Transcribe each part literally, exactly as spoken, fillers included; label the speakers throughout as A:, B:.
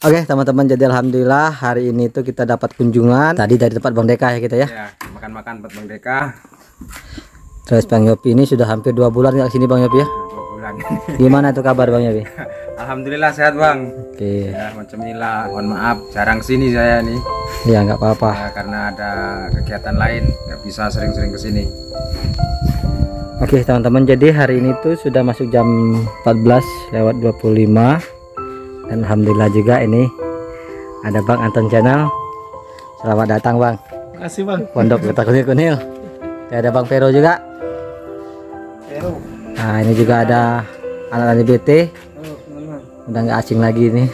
A: Oke teman-teman, jadi alhamdulillah hari ini tuh kita dapat kunjungan tadi dari tempat Bang Deka ya kita ya.
B: Ya, makan-makan buat Bang Deka.
A: Terus Bang Yopi ini sudah hampir dua bulan nggak sini Bang Yopi ya?
B: Dua bulan.
A: Gimana tuh kabar Bang Yopi?
B: Alhamdulillah sehat Bang.
A: Oke.
B: Ya, macam inilah. Mohon maaf, jarang sini saya nih.
A: Ya nggak apa-apa.
B: Ya, karena ada kegiatan lain, nggak bisa sering-sering kesini.
A: Oke teman-teman, jadi hari ini tuh sudah masuk jam empat belas lewat dua puluh lima. Dan alhamdulillah juga ini ada Bang Anton Channel. Selamat datang Bang.
C: Terima kasih Bang.
A: Pondok Kota Kunil-Kunil. Ada Bang Vero juga.
C: Vero.
A: Nah ini juga ada anak-anak B T. Udah nggak asing lagi ini.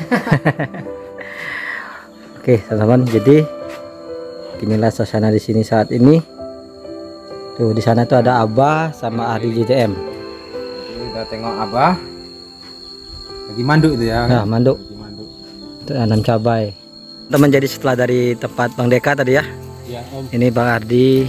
A: Oke teman-teman, jadi inilah suasana di sini saat ini. Tuh di sana tuh ada Abah sama Ardi J T M.
B: Ini udah tengok Abah. Lagi manduk itu ya.
A: Nah manduk.
B: Lagi manduk.
A: Tanam cabai. Teman, jadi setelah dari tempat Bang Deka tadi ya.
C: Ya Om.
A: Ini Bang Ardi.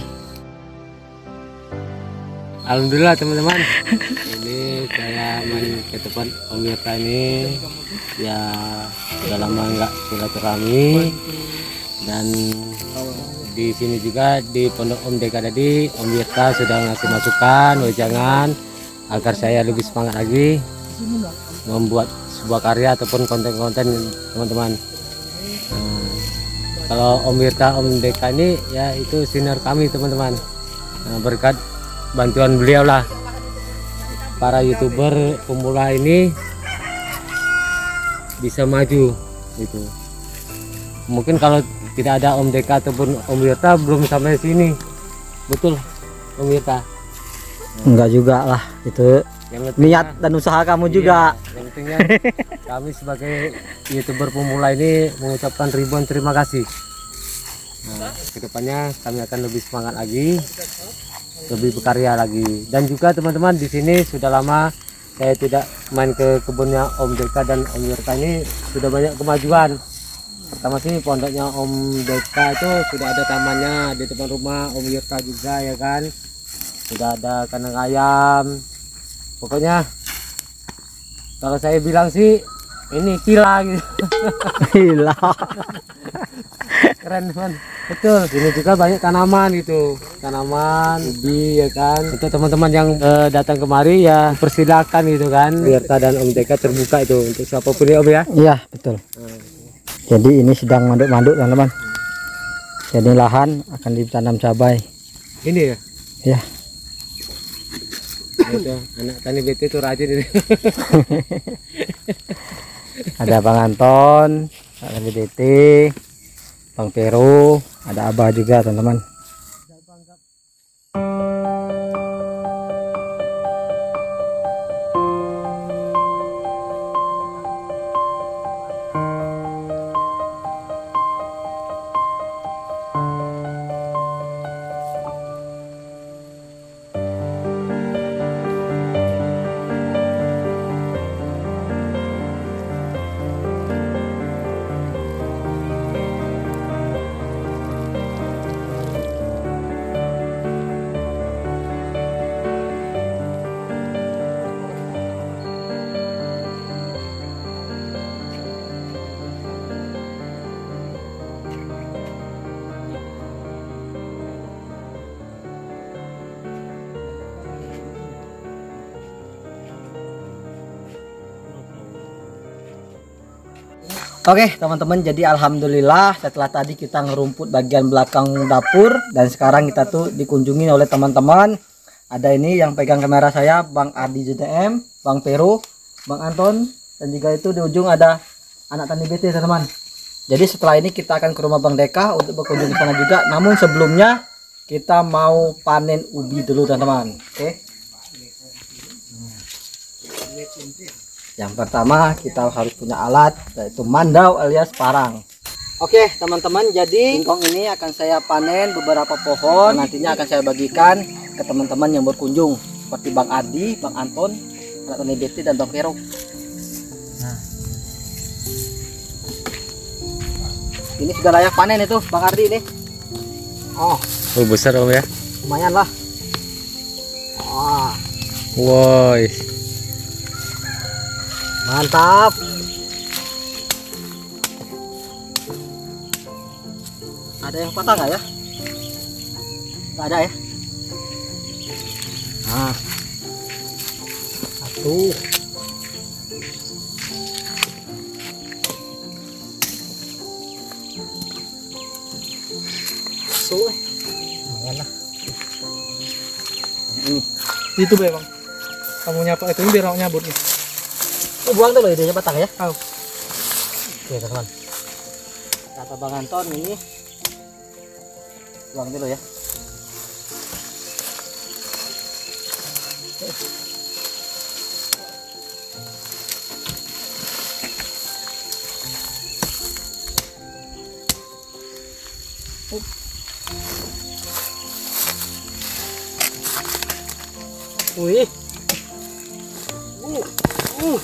C: Alhamdulillah teman-teman. Ini saya main ke tempat Om Wirta ini. Ya sudah lama nggak silaturahmi. Dan di sini juga di Pondok Om Deka tadi Om Wirta sudah ngasih masukan, wejangan agar saya lebih semangat lagi membuat sebuah karya ataupun konten-konten teman-teman. Nah, kalau Om Wirta Om Deka ini ya itu senior kami teman-teman. Nah, berkat bantuan beliau lah para youtuber pemula ini bisa maju gitu. Mungkin kalau tidak ada Om Deka ataupun Om Wirta belum sampai sini. Betul Om Wirta?
A: Enggak juga lah, itu niat dan usaha kamu
C: iya,
A: juga.
C: Yang pentingnya kami sebagai youtuber pemula ini mengucapkan ribuan terima kasih. Nah, kedepannya kami akan lebih semangat lagi, lebih berkarya lagi. Dan juga teman-teman, di sini sudah lama saya tidak main ke kebunnya Om Deka dan Om Wirta ini, sudah banyak kemajuan. Pertama sih pondoknya Om Deka itu sudah ada tamannya di depan rumah, Om Wirta juga ya kan. Sudah ada kandang ayam. Pokoknya kalau saya bilang sih ini villa gitu.
A: Gila.
C: Keren teman. Betul. Ini juga banyak tanaman gitu. Tanaman, ubi ya kan. Untuk teman-teman yang uh, datang kemari ya persilakan gitu kan. Wirta dan Om Deka terbuka itu untuk siapapun ya Om ya.
A: Iya betul. Hmm. Jadi ini sedang manduk-manduk teman-teman. Jadi lahan akan ditanam cabai.
C: Ini ya.
A: Ya.
C: Itu anak tani B T itu rajin ini.
A: Ada Bang Anton, ada B T, Bang Vero, ada Abah juga teman-teman. Oke teman-teman, jadi alhamdulillah setelah tadi kita ngerumput bagian belakang dapur, dan sekarang kita tuh dikunjungi oleh teman-teman. Ada ini yang pegang kamera saya, Bang Ardi J T M, Bang Vero, Bang Anton, dan juga itu di ujung ada anak tani B T teman-teman. Jadi setelah ini kita akan ke rumah Bang Deka untuk berkunjung ke sana juga. Namun sebelumnya kita mau panen ubi dulu teman-teman. Oke. Yang pertama kita harus punya alat, yaitu mandau alias parang. Oke teman-teman, jadi singkong ini akan saya panen beberapa pohon. Nantinya akan saya bagikan ke teman-teman yang berkunjung, seperti Bang Ardi, Bang Anton, anak tani B T, dan Bang Vero. Nah, ini sudah layak panen itu Bang Ardi ini. Oh,
C: oh besar Om ya.
A: Lumayan lah. Oh.
C: Woi.
A: Mantap. Ada yang patah nggak ya? Nggak ada ya? Nah, satu. So, eh. Mana? Ini.
D: Itu be bang. Kamu nyapa itu biar aku nyabut nih.
A: Ini buang dulu idenya batang ya.
D: Tahu.
A: Oke teman-teman. Kata Bang Anton ini buang dulu ya. Wih. Uh, uh.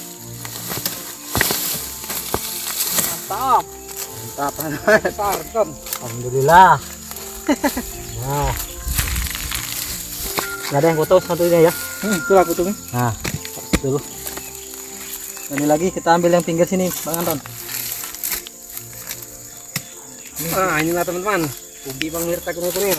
A: Mantap. Mantap.
D: Sarkan.
A: Alhamdulillah. Nah. Nggak ada yang putus satunya ya.
D: Hmm, itu aku tuh.
A: Nah, dulu. Ini lagi kita ambil yang pinggir sini, Bang Anton.
D: Ah, inilah teman-teman. Ubi Bang Mirta kunir-kunir.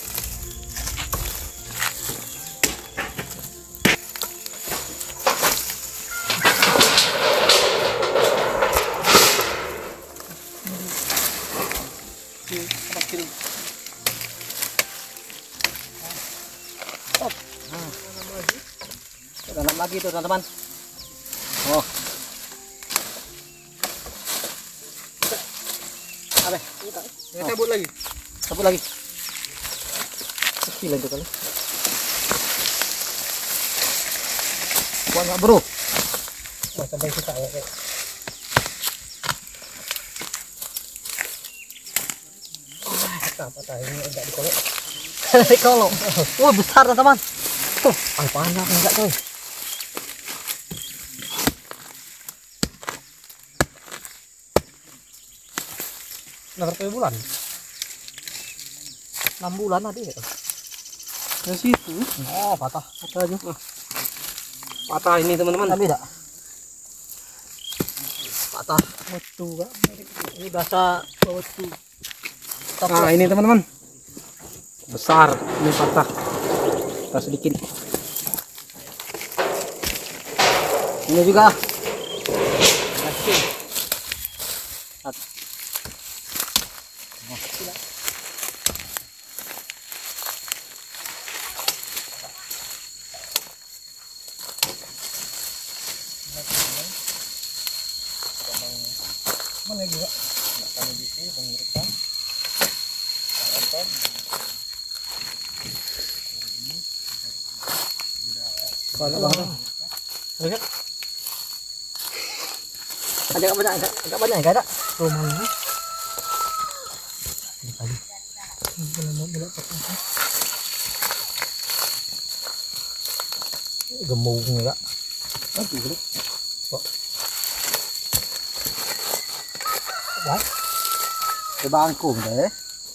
A: Tanam lagi tuh teman-teman. Oh. Apa?
D: Ya cabut lagi.
A: Cabut lagi. Kecil itu kali. Buat nggak bro?
D: Wah, sampai kita ya. Apa tadi ini enggak dikolok.
A: Kalau, wah besar teman. Tuh, ah banyak enggak coy.
D: Nah, berapa bulan?
A: enam bulan tadi ya.
D: Ke situ.
A: Oh, patah. Patah aja.
D: Patah ini teman-teman.
A: Tapi enggak. Patah.
D: Wetu Kak.
A: Ini bahasa wetu.
D: Nah, ini teman-teman. Besar, ini patah. Kita sedikit.
A: Ini juga.
D: Mana juga? Kami di sini Bang Mirta. Nonton. Kalau Bang. Lihat.
A: Ada enggak banyak? Enggak, enggak banyak enggak ada.
D: Rumah ini.
A: Gemuk enggak?
D: Nanti dulu.
A: Cái bangkung đấy.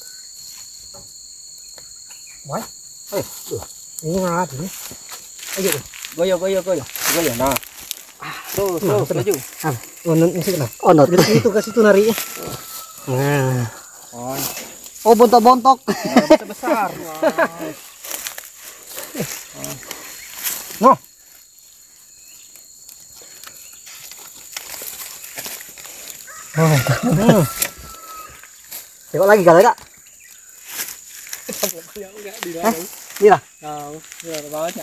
D: Mấy.
A: Ê,
D: Ini ngah ini. Ayo.
A: goyo goyo goyo. Goyo nah. Tuh, tuh, setuju.
D: Ah, oh, nanti sih nah.
A: Oh, not.
D: Dari situ ke situ nari. Nah.
A: Oh. Oh, bontok-bontok.
D: Besar. No.
A: Oh. Tengok lagi kalau enggak. Hah? Ini lah.
D: Tahu, ya bawahnya.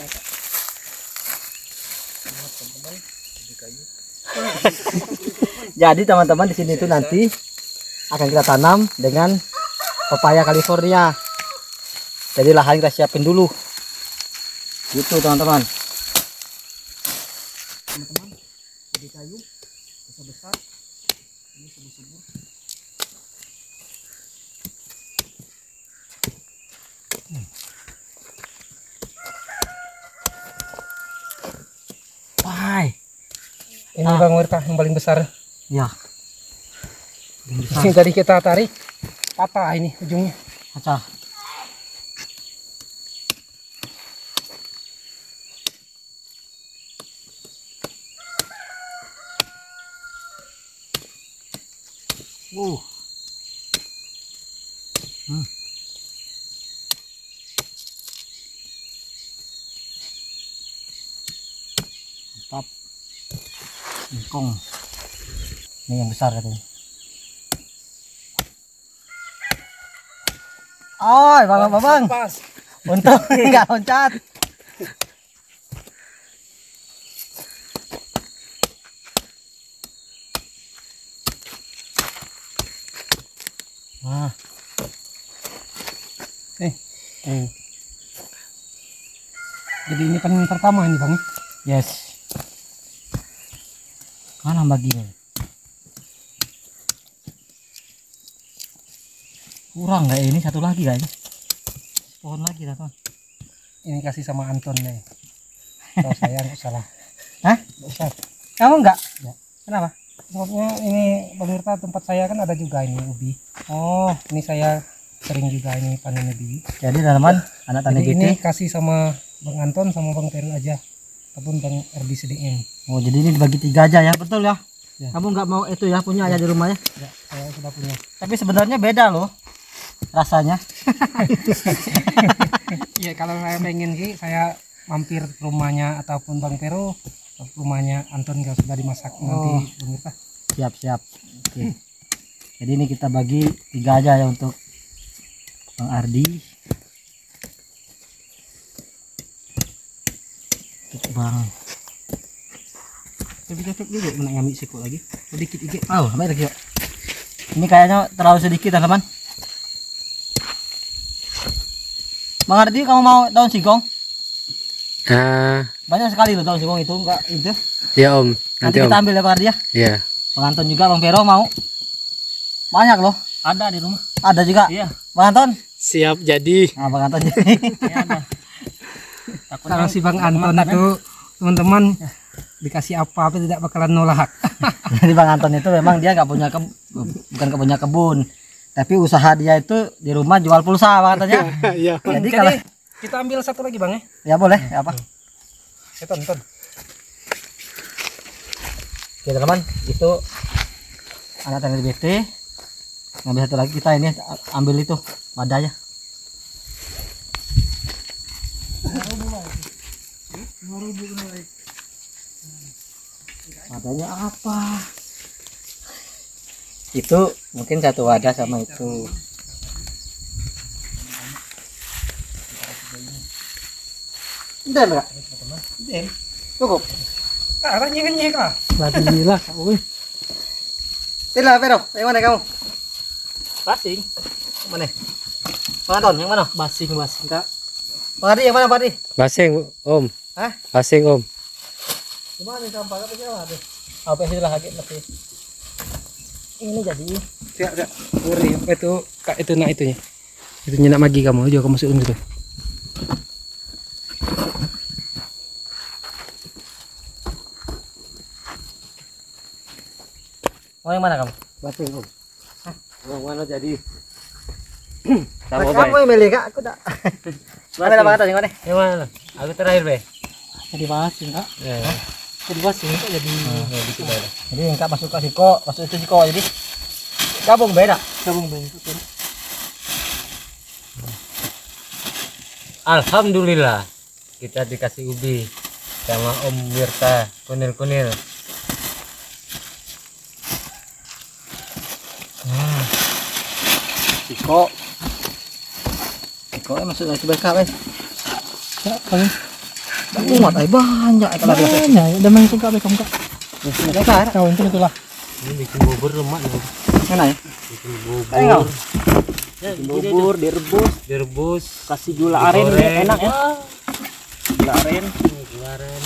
A: Jadi teman-teman di sini itu nanti akan kita tanam dengan pepaya California. Jadi lahan kita siapin dulu. Gitu teman-teman. Teman-teman, jadi kayu besar-besar. Ini subur-subur. Pai.
D: Ini
A: Ah.
D: Bang Mirta yang paling besar.
A: Ya.
D: Yang tadi kita tarik patah ini ujungnya.
A: Pecah. Uh. Hmm. Mantap. Singkong. Ini yang besar katanya. Oh, bang, bang, bang.
D: Pas.
A: Untung nggak loncat. Wah.
D: Eh, eh. Jadi ini panen pertama ini bang.
A: Yes. Mana baginya? Kurang nggak ini satu lagi kayaknya. Pohon lagi teman.
D: Ini kasih sama Anton nih. Kalau saya nggak salah.
A: Hah?
D: Nggak usah.
A: Kamu enggak?
D: Ya.
A: Kenapa?
D: Sebabnya ini Bang Mirta tempat saya kan ada juga ini ubi.
A: Oh,
D: Ini saya sering juga ini panen ubi.
A: jadi teman-teman, anak tani
D: Jadi ini
A: G T.
D: kasih sama Bang Anton sama Bang Teru aja. Ataupun Bang R D C D M.
A: Oh, jadi ini dibagi tiga aja ya, betul ya?
D: Ya.
A: Kamu nggak mau itu ya punya aja di rumahnya?
D: Ya, saya sudah punya.
A: Tapi sebenarnya beda loh rasanya.
D: Iya, kalau saya pengen sih saya mampir ke rumahnya ataupun Bang Teru, ke rumahnya Anton kalau sudah dimasak
A: Oh.
D: nanti Bang Mirta.
A: Siap siap. Oke. Jadi ini kita bagi tiga aja ya untuk Bang Ardi. Untuk Bang.
D: Tapi cocok juga mana ngambil siku lagi. Sedikit iki.
A: Oh, ambil lagi yuk. Ini kayaknya terlalu sedikit teman-teman. Bang Ardi, kamu mau daun singkong?
C: Ah,
A: Banyak sekali loh daun singkong itu, enggak itu.
C: ya Om.
A: Nanti
C: Nanti
A: kita
C: Om.
A: ambil ya Bang Ardi ya.
C: Iya.
A: Bang Anton juga, Bang Vero mau. Banyak loh.
D: Ada di rumah.
A: Ada juga.
D: Iya.
A: Bang Anton.
C: Siap jadi.
A: Nah, Bang Anton jadi.
D: Ya ada. Kalau si Bang Anton itu teman-teman dikasih apa-apa tidak bakalan nolak.
A: Jadi Bang Anton itu memang dia nggak punya ke, bukan nggak punya kebun, tapi usaha dia itu di rumah jual pulsa Bang katanya.
C: Iya.
A: Jadi kalau
D: Kita ambil satu lagi Bang ya.
A: ya boleh, ya apa?
D: Ya tonton.
A: Oke teman, itu anak tani B T. Ngambil satu lagi kita ini ambil itu wadahnya. Wadahnya apa? Itu mungkin satu wadah sama itu. Udah enggak?
D: Dem.
A: Cukup.
D: Ah, nyek-nyek lah.
A: Berarti gila. Wih. Tidak, Pero. Yang mana kamu?
D: Basing.
A: Yang mana? Bang Anton, yang mana?
D: Basing, basing Kak.
A: Bang Adi, yang mana Pak Adi?
C: Basing Om.
A: Hah?
C: Basing Om.
A: Gimana nih sampah? Apa sih Adi? Apa sih lah lagi mesti? Ini jadi.
D: Siap, siap. Ngeri. Itu Kak itu nak itunya. Itu nyenak magi kamu aja kamu masukin gitu.
A: Mau yang mana kamu?
D: Basing Om.
C: Yang mana jadi?
A: Nah, kamu yang milih Kak, aku tak. Mana Bang Anton yang mana?
C: Yang mana? Aku terakhir be.
D: Jadi basing Kak.
C: Ya.
D: Jadi basing kok jadi
A: Jadi yang Kak masuk ke siko, masuk itu siko jadi gabung beda.
D: gabung bentuk.
C: Alhamdulillah kita dikasih ubi sama Om Mirta kunil-kunil.
A: Nah. Siko. Siko masuk lagi berkah, wes.
D: Ya, paling
A: Muat ay banyak ay kalau biasa.
D: banyak. Udah main suka be kamu Kak.
A: Berkah.
D: Kau itu itulah.
C: Ini bikin bubur lemak nih.
A: Mana ya?
C: Bikin bubur.
A: Ayo.
C: Ya,
A: Bubur direbus,
C: direbus,
A: kasih gula aren
C: digoreng.
A: enak ya. Gula aren.
C: Gula aren.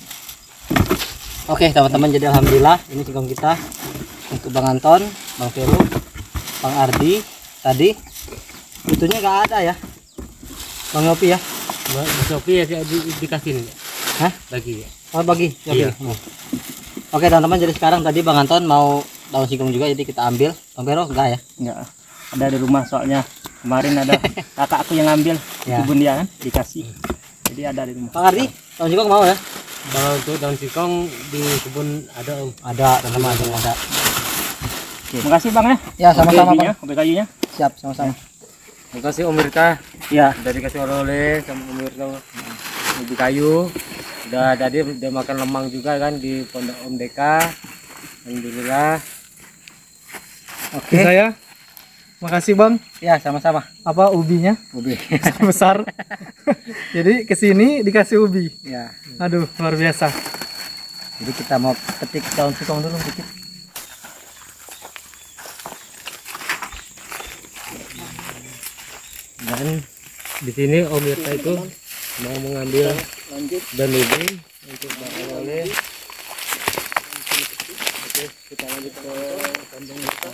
A: Oke teman-teman, jadi alhamdulillah ini singkong kita untuk Bang Anton, Bang Vero, Bang Ardi tadi. Itunya nggak ada ya, Bang Yopi ya?
C: Mbak Sofi ya di, di, dikasih nih.
A: Hah?
C: Lagi ya.
A: Oh bagi. Yopi.
C: Iya.
A: Hmm. Oke teman-teman, jadi sekarang tadi Bang Anton mau daun singkong juga, jadi kita ambil. Bang Vero enggak ya?
E: Enggak, ada di rumah soalnya kemarin ada kakak aku yang ngambil
A: Ya.
E: kebun dia kan dikasih, jadi ada di rumah.
A: Bang Ardi, daun singkong mau ya?
C: Kalau untuk daun singkong di kebun ada Om.
A: Ada teman-teman, ada.
E: Terima kasih bang ya.
A: Ya sama-sama
E: Kopi
A: Bang.
E: kopi kayunya.
A: Siap sama-sama.
C: Makasih Om Wirta.
E: Ya,
C: Udah dikasih oleh-oleh sama Om Wirta. Ubi kayu. Udah jadi udah makan lemang juga kan di Pondok Om Deka. Alhamdulillah.
A: Oke.
D: Saya. Makasih Bang.
A: Ya, sama-sama.
D: Apa ubinya?
A: Ubi.
D: Besar. Jadi kesini dikasih ubi.
A: Ya.
D: Aduh, luar biasa.
A: Jadi kita mau petik daun singkong dulu dikit.
C: Dan di sini Om Wirta itu mau mengambil dan ubi untuk oleh-oleh. Oke, kita lanjut ke kandang Wirta.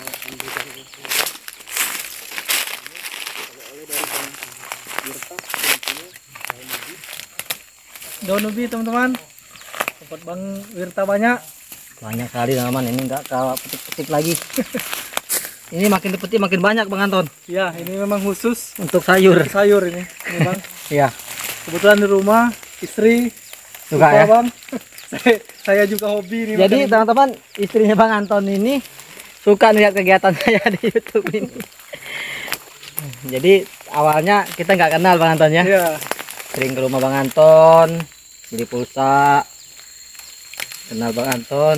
D: Daun ubi teman-teman. Tempat Bang Wirta banyak.
A: Banyak sekali teman-teman, ini enggak kawa petik-petik lagi. Ini makin dipetik makin banyak Bang Anton.
D: Ya, ini memang khusus
A: Untuk sayur.
D: sayur ini, ini Bang.
A: Iya.
D: Kebetulan di rumah istri
A: Suka ya?
D: Bang. saya, saya juga hobi nih.
A: Jadi
D: makan
A: teman-teman, istrinya Bang Anton ini suka lihat kegiatan saya di YouTube ini. Jadi awalnya kita nggak kenal Bang Anton ya.
D: ini. Iya.
A: Sering ke rumah Bang Anton, beli pulsa, kenal Bang Anton.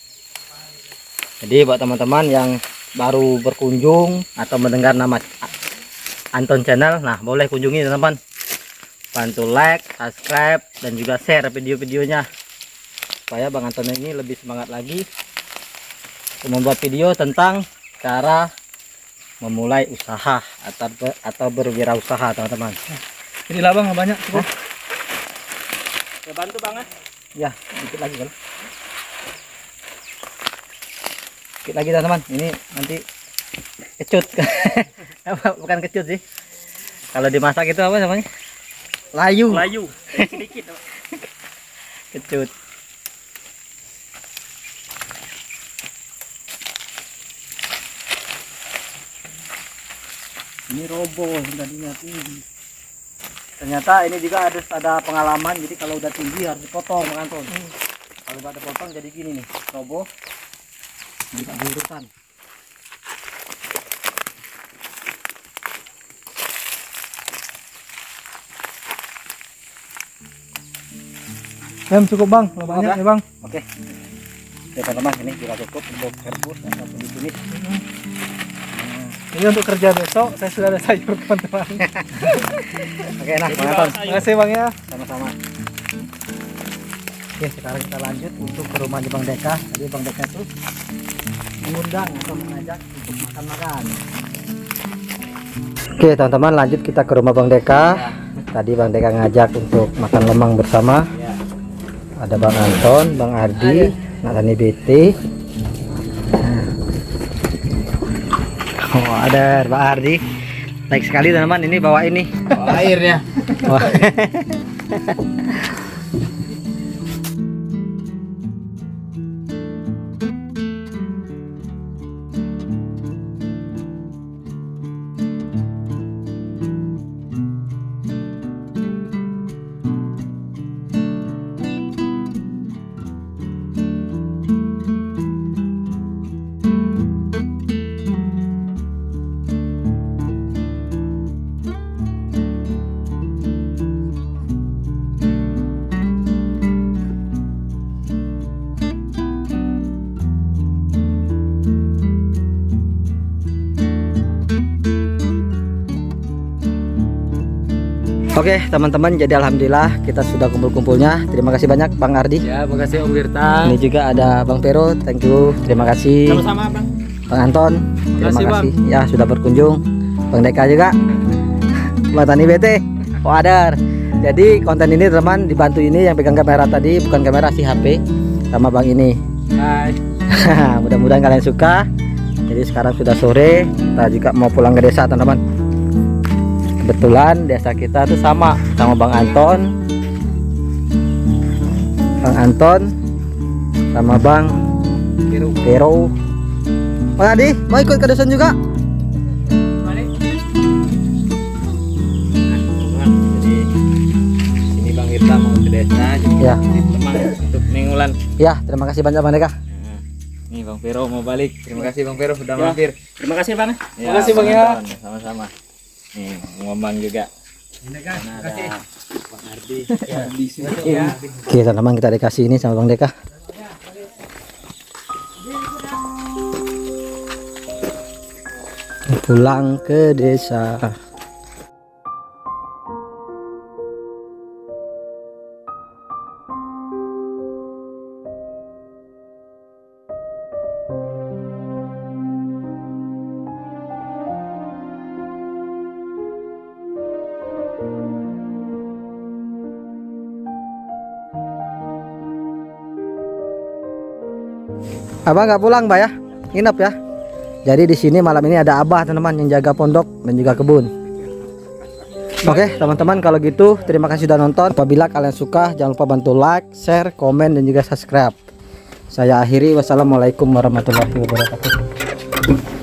A: Jadi buat teman-teman yang baru berkunjung atau mendengar nama Anton Channel, nah boleh kunjungi teman-teman. Bantu like, subscribe, dan juga share video-videonya supaya Bang Anton ini lebih semangat lagi untuk membuat video tentang cara memulai usaha atau ber, atau berwirausaha teman-teman.
D: Inilah Bang, banyak cukup.
E: saya bantu Bang ya.
A: Ya, dikit lagi kalau. Dikit lagi teman-teman. Ini nanti kecut. Bukan kecut sih. Kalau dimasak itu apa namanya? Layu.
E: Layu. Sedikit.
A: Kecut. Ini roboh tadinya tinggi. Ternyata ini juga ada ada pengalaman. Jadi kalau udah tinggi harus dipotong Bang Anton. Kalau nggak ada potong jadi gini nih, roboh. Tidak diurutan.
D: Lem cukup Bang, kalau
A: Cukup,
D: banyak
A: ya?
D: ya Bang.
A: Oke. Oke teman-teman, ini juga cukup untuk rebus ataupun ditumis.
D: Ini untuk kerja besok, saya sudah ada sayur teman-teman.
A: Oke, nah Bang Anton.
D: Terima kasih Bang ya.
A: Sama-sama. Oke, sekarang kita lanjut untuk ke rumahnya Bang Deka. Tadi Bang Deka tuh mengundang atau mengajak untuk makan-makan. Oke teman-teman, lanjut kita ke rumah Bang Deka. Tadi Bang Deka ngajak untuk makan lemang bersama. Ada Bang Anton, Bang Ardi, Nak Tani B T. Oh ada Bang Ardi. Baik sekali teman-teman, ini bawa ini.
B: Bawa airnya.
A: Wah. Oke teman-teman, jadi alhamdulillah kita sudah kumpul-kumpulnya. Terima kasih banyak Bang Ardi.
C: Ya, makasih Om Wirta.
A: Ini juga ada Bang Pero, thank you, terima kasih.
E: Sama-sama Bang.
A: Bang Anton, terima
D: Makasih,
A: kasih ya sudah berkunjung. Bang Deka juga, Bang Tani B T, Wadar. Jadi konten ini teman dibantu ini yang pegang kamera tadi, bukan kamera sih H P, sama Bang ini.
C: Hai.
A: Mudah-mudahan kalian suka. Jadi sekarang sudah sore, kita juga mau pulang ke desa teman-teman. Kebetulan desa kita tuh sama sama Bang Anton, Bang Anton, sama Bang Pero. Bang Adi, mau ikut ke dusun juga?
C: Jadi sini Bang Wirta mau ke desa.
A: Ya.
C: Lemang untuk minggulan.
A: Ya, terima kasih banyak Bang Deka.
C: Nih Bang Pero mau balik. Terima kasih Bang Pero sudah mampir.
E: Terima kasih Bang.
C: Ya,
D: Makasih, Bang, ya.
C: Anton, sama-sama.
E: Nih, ngomong juga.
D: Ini guys,
E: Nah,
D: kasih.
E: ada Bang Ardi.
A: Oke teman-teman, kita dikasih ini sama Bang Deka. Pulang ke desa. Abah nggak pulang, Mbak ya? Nginep ya. Jadi di sini malam ini ada Abah teman-teman yang jaga pondok dan juga kebun. Oke teman-teman, kalau gitu terima kasih sudah nonton. Apabila kalian suka jangan lupa bantu like, share, komen dan juga subscribe. Saya akhiri, wassalamualaikum warahmatullahi wabarakatuh.